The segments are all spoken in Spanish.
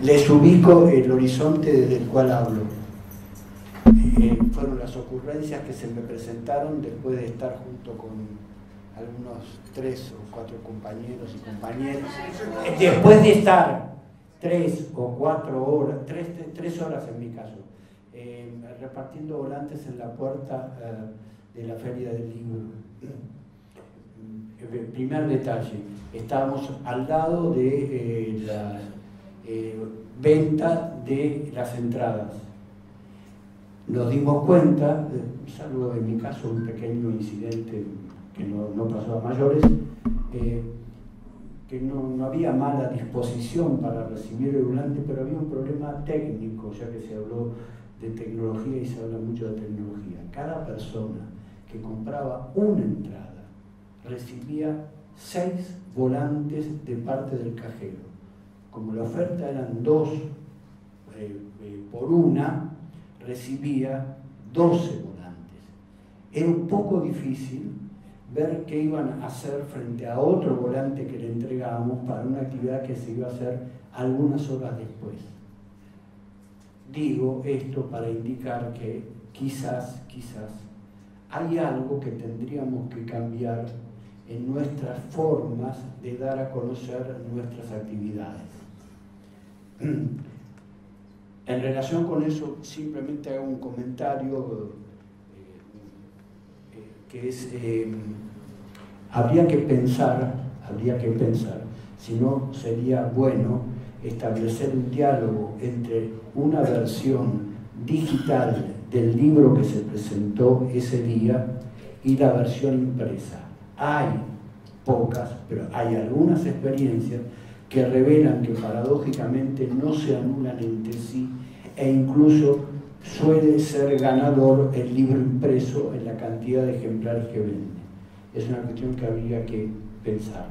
les ubico el horizonte desde el cual hablo. Fueron las ocurrencias que se me presentaron después de estar junto con algunos 3 o 4 compañeros y compañeras. Después de estar 3 o 4 horas, 3 horas en mi caso, repartiendo volantes en la puerta de la Feria del Libro. Primer detalle, estábamos al lado de la venta de las entradas. Nos dimos cuenta, salvo en mi caso un pequeño incidente que no pasó a mayores, que no había mala disposición para recibir el volante, pero había un problema técnico, ya que se habló de tecnología y se habla mucho de tecnología. Cada persona que compraba una entrada recibía 6 volantes de parte del cajero. Como la oferta eran 2 por una, recibía 12 volantes. Era un poco difícil ver qué iban a hacer frente a otro volante que le entregábamos para una actividad que se iba a hacer algunas horas después. Digo esto para indicar que quizás hay algo que tendríamos que cambiar en nuestras formas de dar a conocer nuestras actividades. En relación con eso, simplemente hago un comentario que es, habría que pensar, si no sería bueno establecer un diálogo entre una versión digital del libro que se presentó ese día y la versión impresa. Hay pocas, pero hay algunas experiencias que revelan que paradójicamente no se anulan entre sí e incluso suele ser ganador el libro impreso en la cantidad de ejemplares que vende. Es una cuestión que habría que pensar.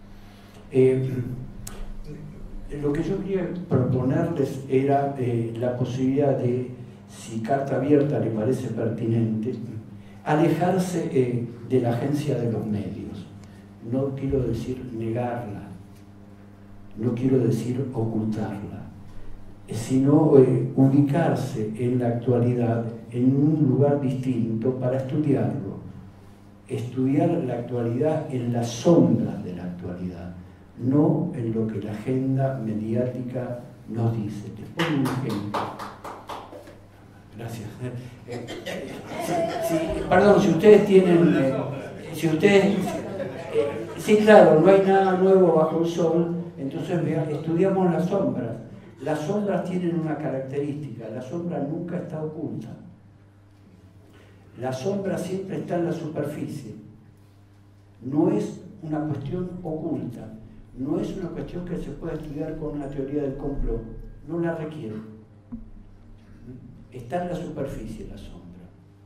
Lo que yo quería proponerles era la posibilidad de, si Carta Abierta le parece pertinente, alejarse de la agencia de los medios. No quiero decir negarla, no quiero decir ocultarla, sino ubicarse en la actualidad en un lugar distinto para estudiarlo. Estudiar la actualidad en las sombras de la actualidad, no en lo que la agenda mediática nos dice. Les pongo un ejemplo. Gracias. Perdón, si ustedes tienen... sí, claro, no hay nada nuevo bajo el sol, entonces estudiamos las sombras. Las sombras tienen una característica, la sombra nunca está oculta. La sombra siempre está en la superficie. No es una cuestión oculta, no es una cuestión que se pueda estudiar con una teoría del complot, no la requiere. Está en la superficie la sombra.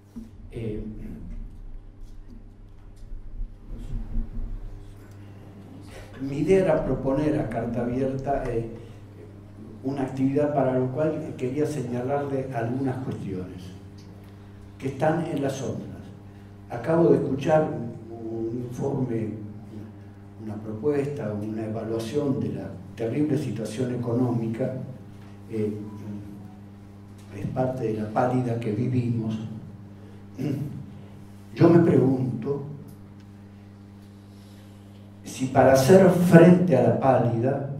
Mi idea era proponer a Carta Abierta una actividad para lo cual quería señalarle algunas cuestiones que están en las sombras. Acabo de escuchar un informe, una propuesta, una evaluación de la terrible situación económica. Es parte de la pálida que vivimos. Yo me pregunto si para hacer frente a la pálida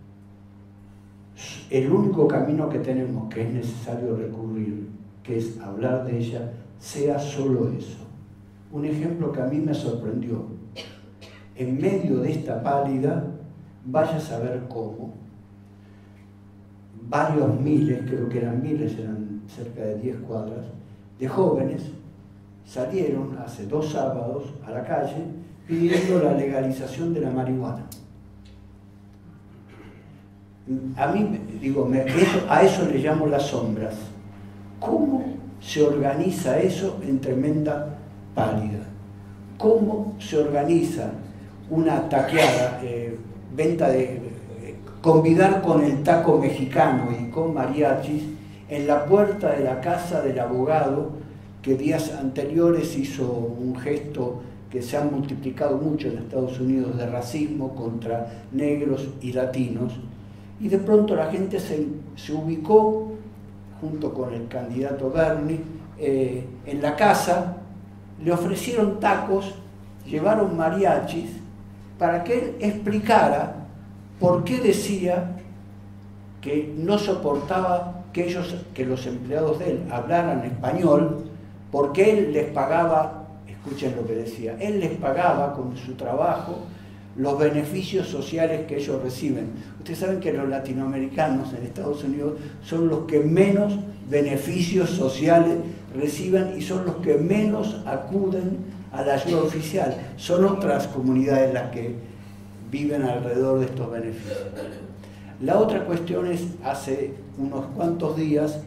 el único camino que tenemos, que es necesario recurrir, que es hablar de ella, sea solo eso. Un ejemplo que a mí me sorprendió. En medio de esta pálida, vaya a saber cómo, varios miles, creo que eran miles, eran cerca de 10 cuadras, de jóvenes salieron hace 2 sábados a la calle pidiendo la legalización de la marihuana. A mí, digo, a eso le llamo las sombras. ¿Cómo se organiza eso en tremenda pálida? ¿Cómo se organiza una taqueada, venta de... convidar con el taco mexicano y con mariachis en la puerta de la casa del abogado que días anteriores hizo un gesto que se ha multiplicado mucho en Estados Unidos de racismo contra negros y latinos, Y de pronto la gente se ubicó, junto con el candidato Bernie, en la casa, le ofrecieron tacos, llevaron mariachis, para que él explicara por qué decía que no soportaba que los empleados de él hablaran español, porque él les pagaba, escuchen lo que decía, él les pagaba con su trabajo los beneficios sociales que ellos reciben. Ustedes saben que los latinoamericanos en Estados Unidos son los que menos beneficios sociales reciben y son los que menos acuden a la ayuda oficial. Son otras comunidades las que viven alrededor de estos beneficios. La otra cuestión es, hace unos cuantos días,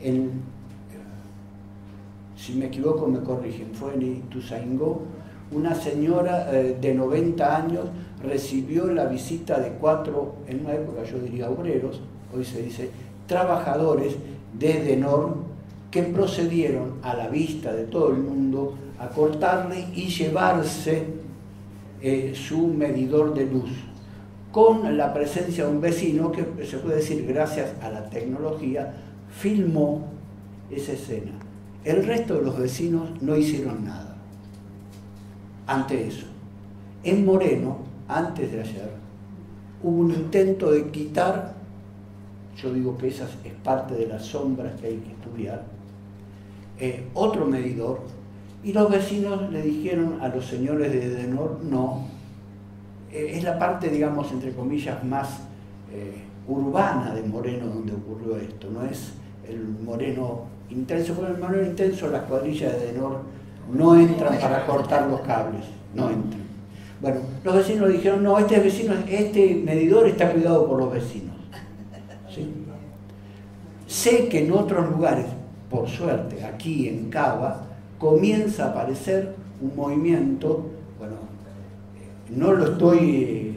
si me equivoco me corrigen, fue en Ituzaingó, una señora de 90 años recibió la visita de 4, en una época yo diría obreros, hoy se dice trabajadores de Edenor, que procedieron a la vista de todo el mundo a cortarle y llevarse su medidor de luz, con la presencia de un vecino que, se puede decir, gracias a la tecnología, filmó esa escena. El resto de los vecinos no hicieron nada ante eso. En Moreno, antes de ayer, hubo un intento de quitar, yo digo que esa es parte de las sombras que hay que estudiar, otro medidor, y los vecinos le dijeron a los señores de Edenor, no, es la parte, digamos, entre comillas, más urbana de Moreno donde ocurrió esto, no es el Moreno intenso, porque en el Moreno intenso las cuadrillas de Edenor no entran para cortar los cables, no entran. Bueno, los vecinos dijeron, no, este medidor está cuidado por los vecinos. ¿Sí? Sé que en otros lugares, por suerte, aquí en Cava, comienza a aparecer un movimiento, bueno, no lo estoy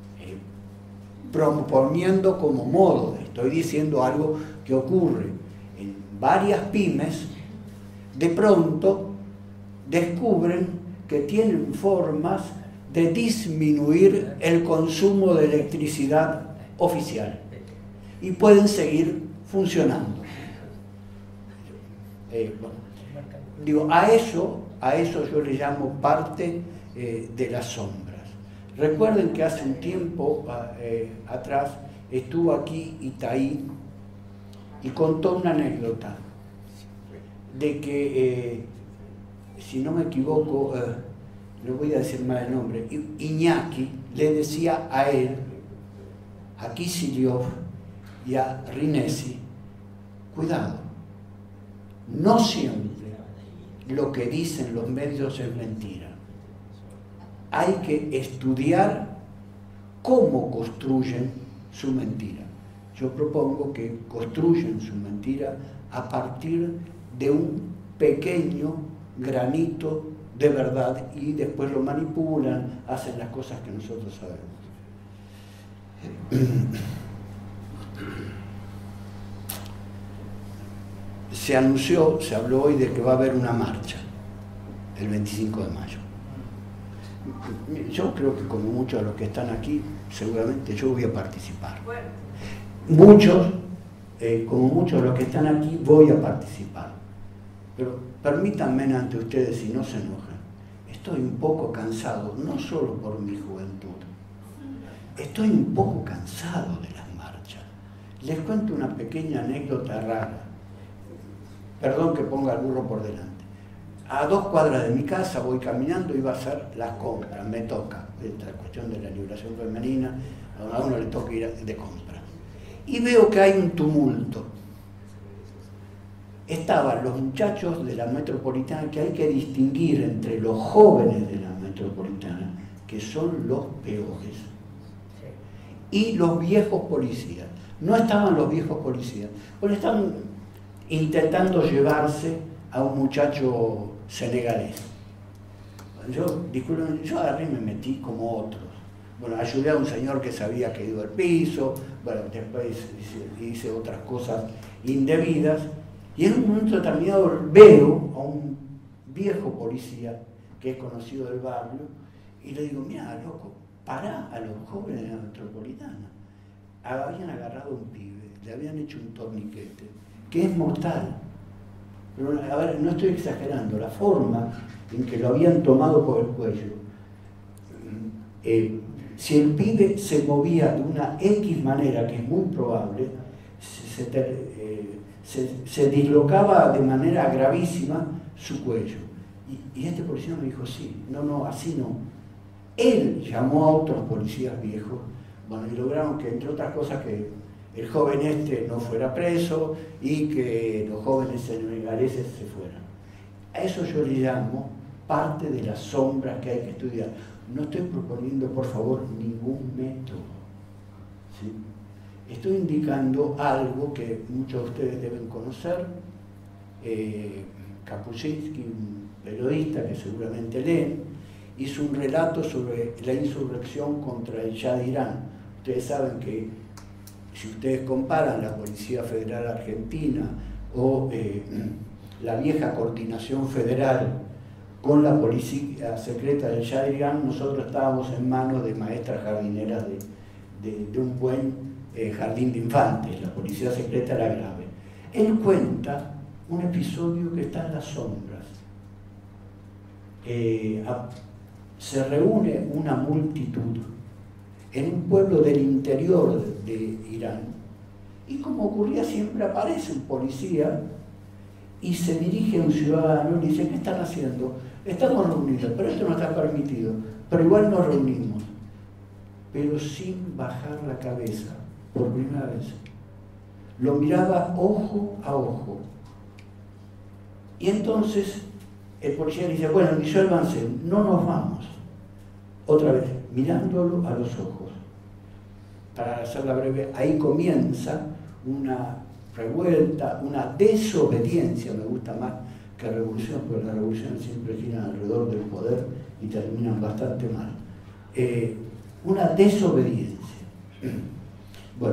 proponiendo como modo, estoy diciendo algo que ocurre en varias pymes, de pronto descubren que tienen formas de disminuir el consumo de electricidad oficial y pueden seguir funcionando. Digo, a eso yo le llamo parte de las sombras. Recuerden que hace un tiempo atrás estuvo aquí Itaí y contó una anécdota de que, si no me equivoco, le voy a decir mal el nombre, Iñaki le decía a él, a Kicillof y a Rinesi, cuidado, no siempre lo que dicen los medios es mentira. Hay que estudiar cómo construyen su mentira. Yo propongo que construyen su mentira a partir de un pequeño granito de verdad y después lo manipulan, hacen las cosas que nosotros sabemos. Se anunció, se habló hoy de que va a haber una marcha el 25 de mayo. Yo creo que como muchos de los que están aquí, seguramente yo voy a participar. Muchos, como muchos de los que están aquí, voy a participar. Pero permítanme ante ustedes, si no se enojan, estoy un poco cansado, no solo por mi juventud, estoy un poco cansado de las marchas. Les cuento una pequeña anécdota rara. Perdón que ponga el burro por delante. A 2 cuadras de mi casa voy caminando y va a hacer las compras, me toca. Esta cuestión de la liberación femenina, a uno le toca ir de compras. Y veo que hay un tumulto. Estaban los muchachos de la metropolitana, que hay que distinguir entre los jóvenes de la metropolitana, que son los peores, y los viejos policías. No estaban los viejos policías, porque estaban intentando llevarse a un muchacho senegalés. Yo agarré y me metí como otros. Bueno, ayudé a un señor que se había caído al piso, bueno, después hice otras cosas indebidas, y en un momento determinado veo a un viejo policía que es conocido del barrio, y le digo, mira, loco, pará a los jóvenes de la metropolitana. habían agarrado a un pibe, le habían hecho un torniquete, que es mortal. Pero, a ver, no estoy exagerando, la forma en que lo habían tomado por el cuello. Si el pibe se movía de una X manera, que es muy probable, se dislocaba de manera gravísima su cuello. Y este policía me dijo, sí, no, así no. Él llamó a otros policías viejos, bueno, y lograron que, entre otras cosas, que el joven este no fuera preso y que los jóvenes senegaleses se fueran. A eso yo le llamo parte de las sombras que hay que estudiar. No estoy proponiendo, por favor, ningún método, ¿sí? Estoy indicando algo que muchos de ustedes deben conocer. Kapuscinski, un periodista que seguramente leen, hizo un relato sobre la insurrección contra el Shah de Irán. Ustedes saben que si ustedes comparan la Policía Federal Argentina o la vieja Coordinación Federal con la Policía Secreta del Shah de Irán, nosotros estábamos en manos de maestras jardineras de un buen jardín de infantes. La Policía Secreta era grave. Él cuenta un episodio que está en las sombras. Se reúne una multitud en un pueblo del interior de Irán y, como ocurría siempre, aparece un policía y se dirige a un ciudadano y le dice: ¿qué están haciendo? Estamos reunidos, pero esto no está permitido, pero igual nos reunimos. Pero sin bajar la cabeza, por primera vez. Lo miraba ojo a ojo. Y entonces el policía le dice: bueno, disuélvanse, no nos vamos. Otra vez, mirándolo a los ojos. Para hacerla breve, ahí comienza una revuelta, una desobediencia, me gusta más que revolución, porque las revoluciones siempre giran alrededor del poder y terminan bastante mal. Una desobediencia. Bueno,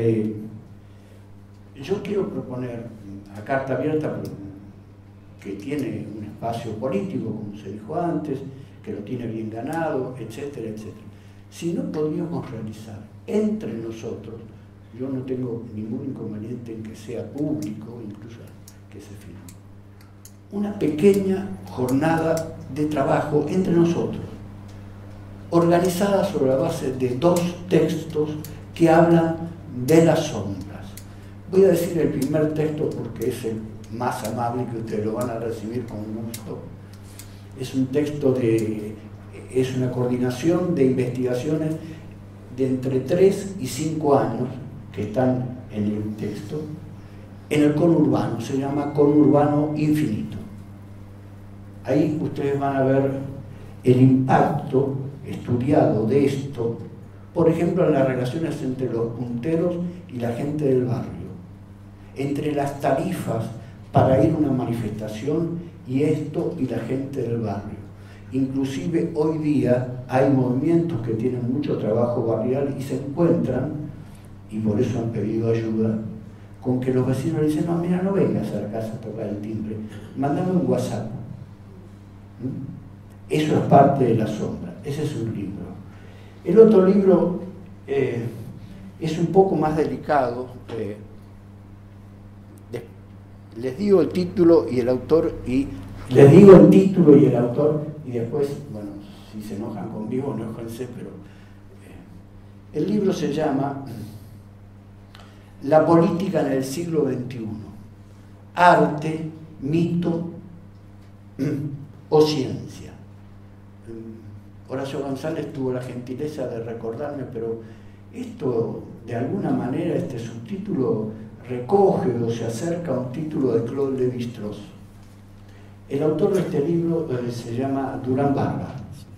yo quiero proponer a carta abierta, que tiene un espacio político, como se dijo antes, que lo tiene bien ganado, etcétera, etcétera. Si no podríamos realizar entre nosotros, yo no tengo ningún inconveniente en que sea público, incluso que se firme, una pequeña jornada de trabajo entre nosotros, organizada sobre la base de 2 textos que hablan de las sombras. Voy a decir el primer texto porque es el más amable, que ustedes lo van a recibir con gusto. Es un texto es una coordinación de investigaciones de entre 3 y 5 años que están en el texto, en el conurbano, se llama Conurbano Infinito. Ahí ustedes van a ver el impacto estudiado de esto, por ejemplo, en las relaciones entre los punteros y la gente del barrio, entre las tarifas para ir a una manifestación y esto y la gente del barrio. Inclusive hoy día hay movimientos que tienen mucho trabajo barrial y se encuentran, y por eso han pedido ayuda, con que los vecinos le dicen: no, mira, no vengas a la casa a tocar el timbre, mándame un WhatsApp. Eso es parte de la sombra. Ese es un libro. El otro libro es un poco más delicado. Les digo el título y el autor, y después, bueno, si se enojan conmigo, enójense, pero el libro se llama La política en el siglo XXI, arte, mito o ciencia. Horacio González tuvo la gentileza de recordarme, pero esto, de alguna manera, este subtítulo recoge o se acerca a un título de Claude Lévi-Strauss. El autor de este libro se llama Durán Barba.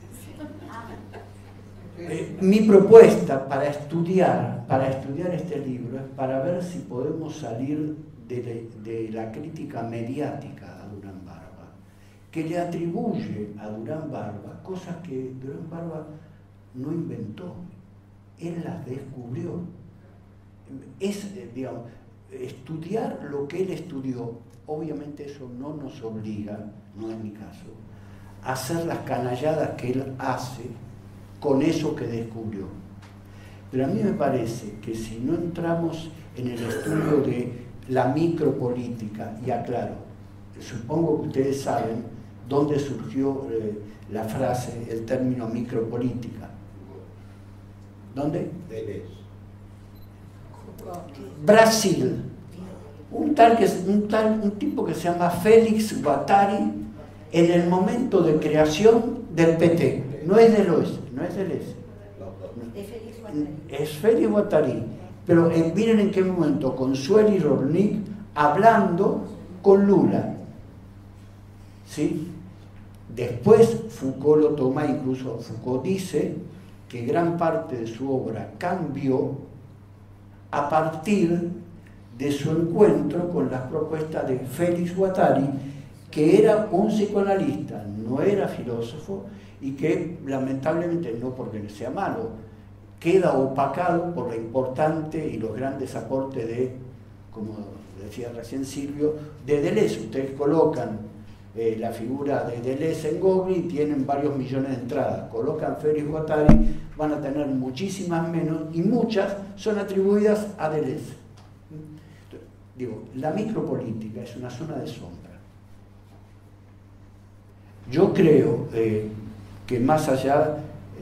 Mi propuesta para estudiar este libro es para ver si podemos salir de la crítica mediática a Durán Barba, que le atribuye a Durán Barba cosas que Durán Barba no inventó, él las descubrió. Digamos, estudiar lo que él estudió, obviamente eso no nos obliga, no es mi caso, a hacer las canalladas que él hace con eso que descubrió. Pero a mí me parece que si no entramos en el estudio de la micropolítica, y aclaro, supongo que ustedes saben dónde surgió la frase, el término micropolítica. ¿Dónde? Brasil. Un tipo que se llama Félix Guattari, en el momento de creación del PT, no es del oeste, no es del este. Es Félix Guattari, pero miren en qué momento, con Sueli Rovnik hablando con Lula, ¿sí? Después Foucault lo toma, incluso Foucault dice que gran parte de su obra cambió a partir de su encuentro con las propuestas de Félix Guattari, que era un psicoanalista, no era filósofo, y que lamentablemente, no porque sea malo, queda opacado por la importante y los grandes aportes de, como decía recién Silvio, de Deleuze. Ustedes colocan la figura de Deleuze en Google y tienen varios millones de entradas. Colocan Félix Guattari, van a tener muchísimas menos, y muchas son atribuidas a Deleuze. Digo, la micropolítica es una zona de sombra. Yo creo que más allá,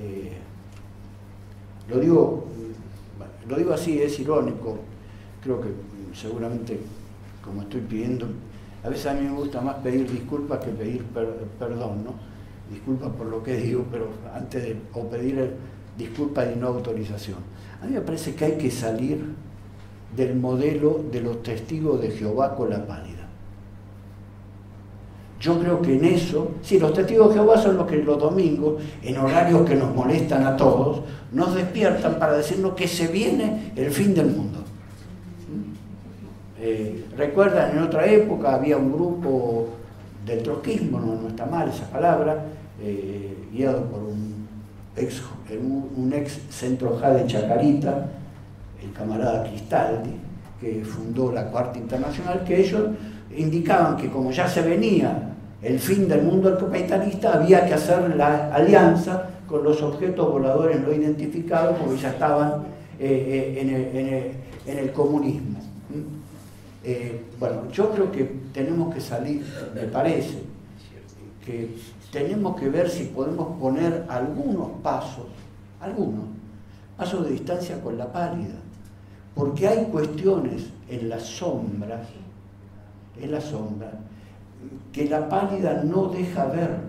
lo digo así, es irónico, creo que seguramente, como estoy pidiendo, a veces a mí me gusta más pedir disculpas que pedir perdón, ¿no? Disculpas por lo que digo, pero antes de, o pedir disculpas y no autorización. A mí me parece que hay que salir del modelo de los testigos de Jehová con la pálida. Yo creo que en eso, sí, los testigos de Jehová son los que los domingos, en horarios que nos molestan a todos, nos despiertan para decirnos que se viene el fin del mundo. Recuerdan, en otra época había un grupo del trotskismo, no está mal esa palabra, guiado por un ex centro J de Chacarita, el camarada Cristaldi, que fundó la Cuarta Internacional, que ellos indicaban que como ya se venía el fin del mundo capitalista, había que hacer la alianza con los objetos voladores no identificados, porque ya estaban en el comunismo. Bueno, yo creo que tenemos que salir, me parece, que tenemos que ver si podemos poner algunos pasos de distancia con la pálida, porque hay cuestiones en las sombras, que la pálida no deja ver.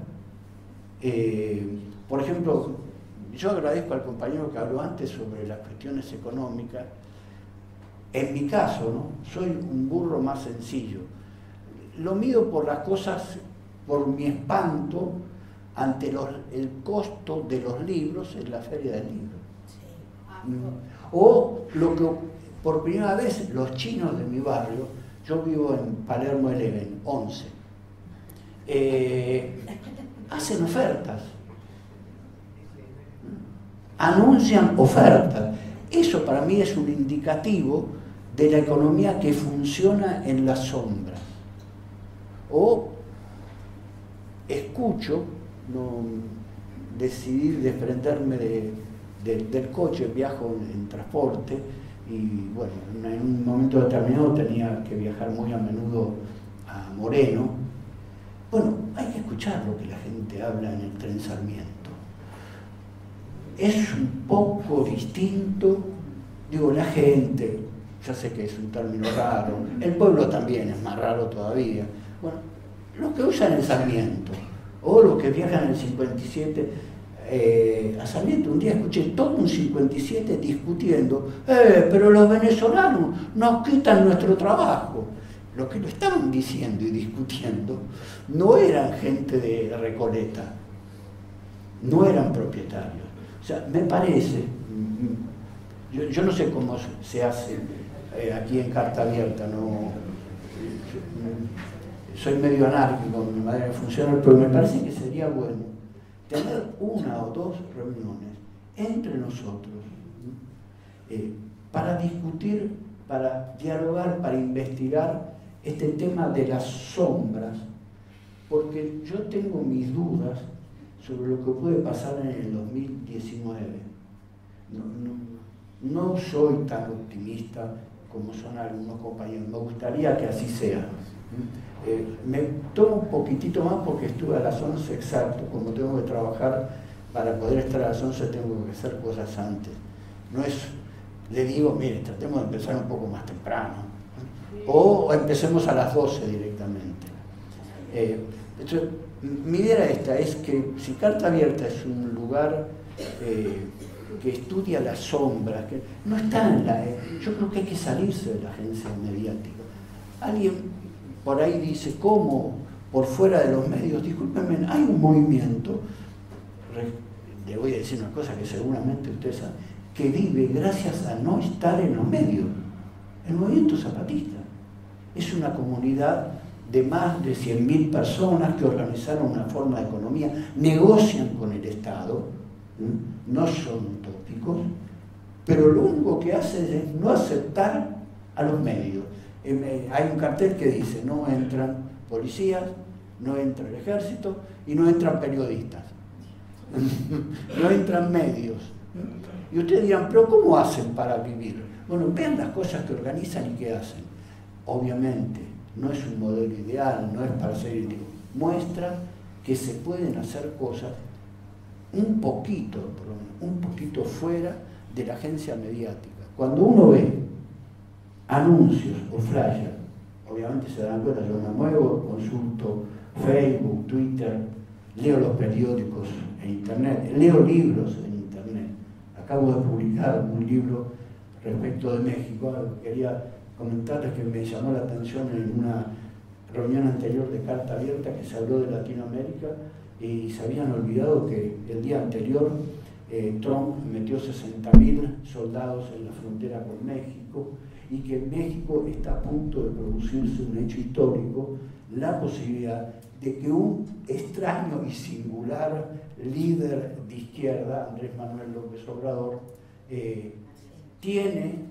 Por ejemplo, yo agradezco al compañero que habló antes sobre las cuestiones económicas. En mi caso, ¿no? Soy un burro más sencillo. Lo mido por las cosas, por mi espanto ante el costo de los libros en la feria del libro. O lo que por primera vez los chinos de mi barrio, yo vivo en Palermo 11, hacen ofertas, anuncian ofertas. Eso para mí es un indicativo de la economía que funciona en las sombras. O escucho, decidí desprenderme del coche, viajo en transporte, y bueno, en un momento determinado tenía que viajar muy a menudo a Moreno. Bueno, hay que escuchar lo que la gente habla en el tren Sarmiento. Es un poco distinto, digo, la gente, ya sé que es un término raro, el pueblo también es más raro todavía. Bueno, los que usan el Sarmiento, o los que viajan en el 57, a Sarmiento un día escuché todo un 57 discutiendo, pero los venezolanos nos quitan nuestro trabajo. Los que lo estaban diciendo y discutiendo no eran gente de Recoleta, no eran propietarios. O sea, me parece, yo no sé cómo se hace aquí en Carta Abierta, no, soy medio anárquico en mi manera de funcionar, pero me parece que sería bueno tener una o dos reuniones entre nosotros para discutir, para dialogar, para investigar este tema de las sombras, porque yo tengo mis dudas sobre lo que puede pasar en el 2019. No soy tan optimista como son algunos compañeros, me gustaría que así sea. Me tomo un poquitito más porque estuve a las 11 exacto, como tengo que trabajar, para poder estar a las 11 tengo que hacer cosas antes. No es, le digo, mire, tratemos de empezar un poco más temprano, o empecemos a las 12 directamente. Entonces, mi idea era esta, es que si Carta Abierta es un lugar que estudia las sombras, que no está en la... yo creo que hay que salirse de la agencia mediática. Alguien por ahí dice, ¿cómo por fuera de los medios? Discúlpenme, hay un movimiento, le voy a decir una cosa que seguramente ustedes saben, que vive gracias a no estar en los medios. El movimiento zapatista es una comunidad de más de 100.000 personas que organizaron una forma de economía, negocian con el Estado, no son utópicos, pero lo único que hacen es no aceptar a los medios. Hay un cartel que dice, no entran policías, no entra el ejército y no entran periodistas, no entran medios. Y ustedes dirán, pero ¿cómo hacen para vivir? Bueno, vean las cosas que organizan y que hacen. Obviamente, no es un modelo ideal, no es para ser ideal. Muestra que se pueden hacer cosas un poquito fuera de la agencia mediática. Cuando uno ve anuncios o flyers, obviamente se dan cuenta, yo me muevo, consulto Facebook, Twitter, leo los periódicos en Internet, leo libros en Internet. Acabo de publicar un libro respecto de México, quería comentarles que me llamó la atención en una reunión anterior de Carta Abierta que se habló de Latinoamérica y se habían olvidado que el día anterior Trump metió 60.000 soldados en la frontera con México y que en México está a punto de producirse un hecho histórico, la posibilidad de que un extraño y singular líder de izquierda, Andrés Manuel López Obrador, tiene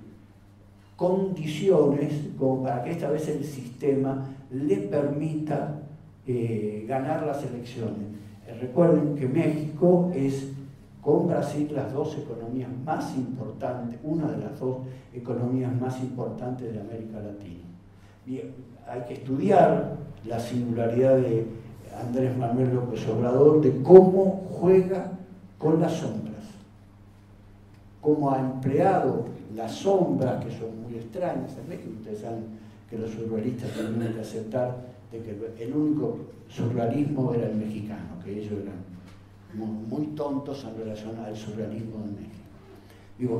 condiciones como para que esta vez el sistema le permita ganar las elecciones. Recuerden que México es, con Brasil, las dos economías más importantes, una de las dos economías más importantes de América Latina. Bien, hay que estudiar la singularidad de Andrés Manuel López Obrador, de cómo juega con las sombras, cómo ha empleado las sombras, que son muy extrañas en México. Ustedes saben que los surrealistas tenían que aceptar de que el único surrealismo era el mexicano, que ellos eran muy tontos en relación al surrealismo de México. Digo,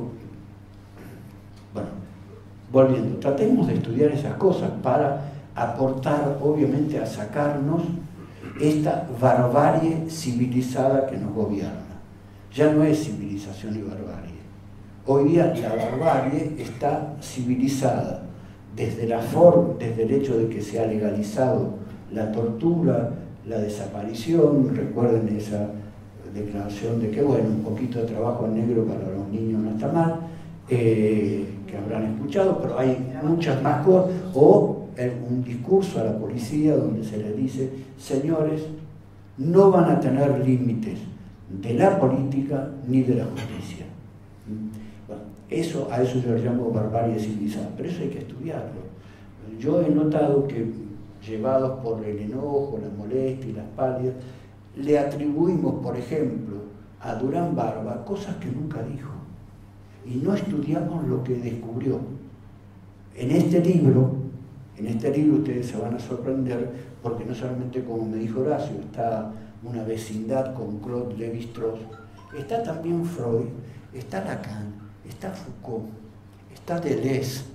bueno, volviendo, tratemos de estudiar esas cosas para aportar, obviamente, a sacarnos esta barbarie civilizada que nos gobierna. Ya no es civilización y barbarie. Hoy día la barbarie está civilizada desde el hecho de que se ha legalizado la tortura, la desaparición. Recuerden esa declaración de que, bueno, un poquito de trabajo en negro para los niños no está mal, que habrán escuchado, pero hay muchas más cosas, o un discurso a la policía donde se les dice, señores, no van a tener límites de la política ni de la justicia. Bueno, a eso yo llamo barbarie civilizada, pero eso hay que estudiarlo. Yo he notado que, llevados por el enojo, la molestia y las pálidas, le atribuimos, por ejemplo, a Durán Barba cosas que nunca dijo, y no estudiamos lo que descubrió. En este libro ustedes se van a sorprender, porque no solamente, como me dijo Horacio, está Una vecindad con Claude Lévi-Strauss, está también Freud, está Lacan, está Foucault, está Deleuze,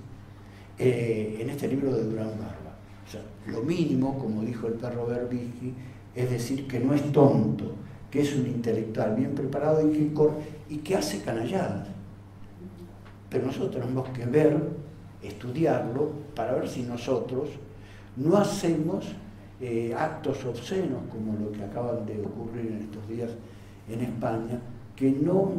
en este libro de Durán Barba. O sea, lo mínimo, como dijo el perro Berbisky, es decir, que no es tonto, que es un intelectual bien preparado y que hace canalladas. Pero nosotros tenemos que estudiarlo, para ver si nosotros no hacemos actos obscenos, como lo que acaban de ocurrir en estos días en España, que no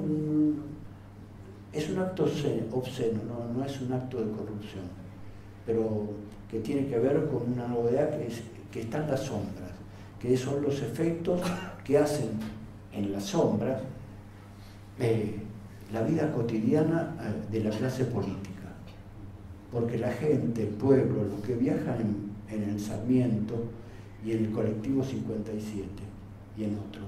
es un acto obsceno, no es un acto de corrupción, pero que tiene que ver con una novedad que están las sombras, que son los efectos que hacen en las sombras la vida cotidiana de la clase política. Porque la gente, el pueblo, los que viajan en el Sarmiento y en el colectivo 57 y en otros,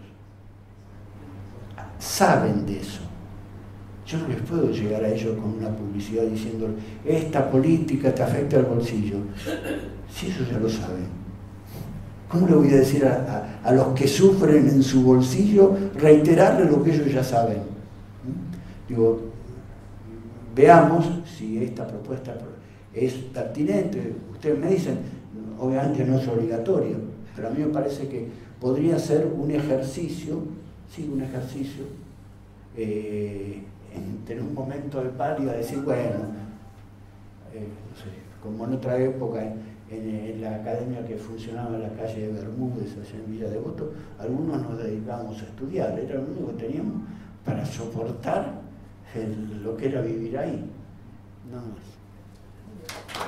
saben de eso. Yo no les puedo llegar a ellos con una publicidad diciendo esta política te afecta al bolsillo. Si eso ya lo saben. ¿Cómo le voy a decir a los que sufren en su bolsillo, reiterarles lo que ellos ya saben? Digo, veamos si esta propuesta es pertinente. Ustedes me dicen, obviamente no es obligatorio, pero a mí me parece que podría ser un ejercicio, sí, un ejercicio, en un momento de pálida, decir, bueno, no sé, como en otra época, en la academia que funcionaba en la calle de Bermúdez, allá en Villa Devoto, algunos nos dedicábamos a estudiar, era lo único que teníamos para soportar lo que era vivir ahí, no más.